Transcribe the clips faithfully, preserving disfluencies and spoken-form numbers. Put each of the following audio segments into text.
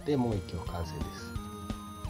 でもう一曲完成です。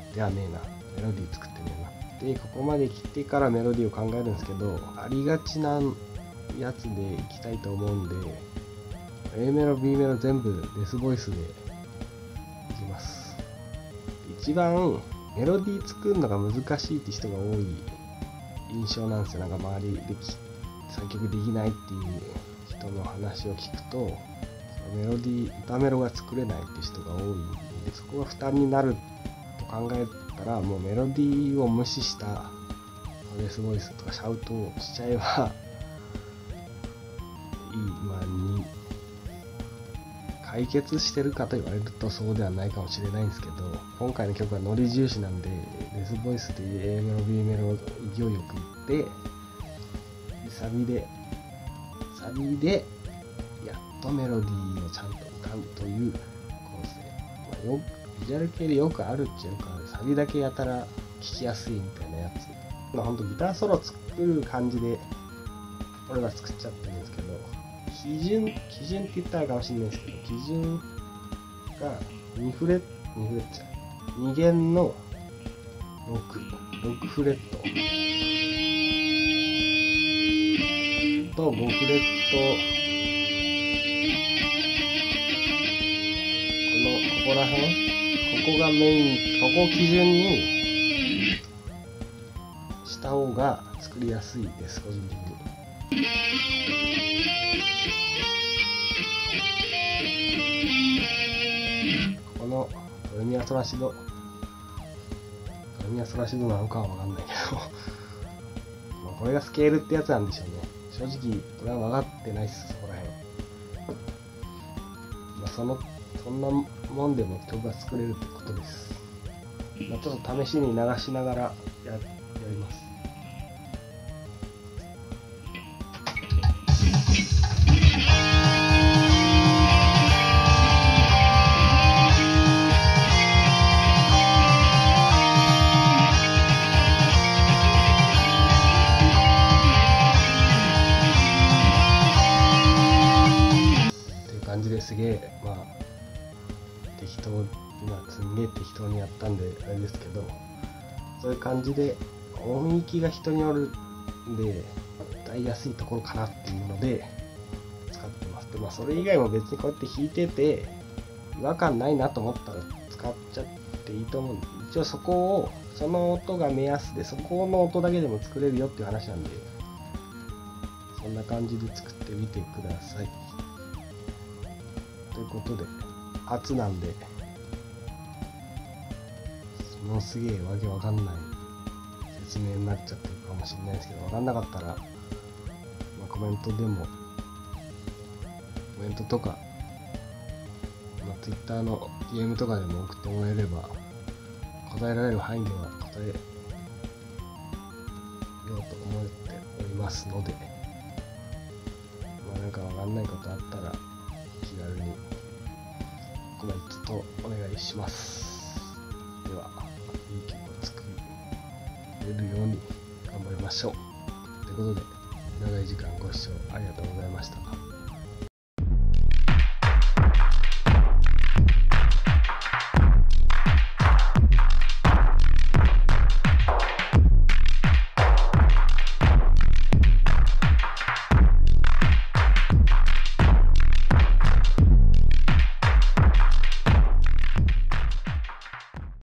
ではねえな、メロディー作ってねえな。でここまで来てからメロディーを考えるんですけど、ありがちなやつでいきたいと思うんで、 A メロ B メロ全部デスボイスでいきます。一番メロディー作るのが難しいって人が多い印象なんですよ。なんか周りで作曲できないっていう人の話を聞くと、メロディー歌メロが作れないって人が多いんで、そこが負担になると考えたら、もうメロディーを無視したデスボイスとかシャウトをしちゃえばいい、まあに解決してるかと言われるとそうではないかもしれないんですけど、今回の曲はノリ重視なんで、デスボイスで A メロ B メロを勢いよくいって、サビでサビでやっとメロディーをちゃんと歌うという構成、まあ、よビジュアル系でよくあるっていうか、サビだけやたら聴きやすいみたいなやつ、まあほんとギターソロ作る感じで俺が作っちゃってるんですけど、基準基準って言ったらかもしれないですけど、基準がにフレットにフレットじゃないに弦のろく、ろくフレットとごフレット、このここら辺、ここがメイン、ここを基準にした方が作りやすいです、個人的に。このドレミアソラシド、ドレミアソラシドなのかは分かんないけどまあこれがスケールってやつなんでしょうね。正直これは分かってないっす、そこら辺。まあ、そのそんなもんでも曲が作れるってことです。まあ、ちょっと試しに流しながらや、やります。すげえ、まあ適当、今すんげえ適当にやったんであれですけど、そういう感じで音域が人によるんで歌いやすいところかなっていうので使ってます。でまあそれ以外も別にこうやって弾いてて違和感ないなと思ったら使っちゃっていいと思うんで、一応そこを、その音が目安で、そこの音だけでも作れるよっていう話なんで、そんな感じで作ってみてください。ということで、初なんで、ものすげえわけわかんない説明になっちゃってるかもしれないですけど、わかんなかったら、まあ、コメントでも、コメントとか、まあ、Twitter の ディーエム とかでも送ってもらえれば、答えられる範囲では答えようと思っておりますので、まあ、なんかわかんないことあったら、気軽にコメントとお願いします。では、いい曲を作れるように頑張りましょう。ということで、長い時間ご視聴ありがとうございました。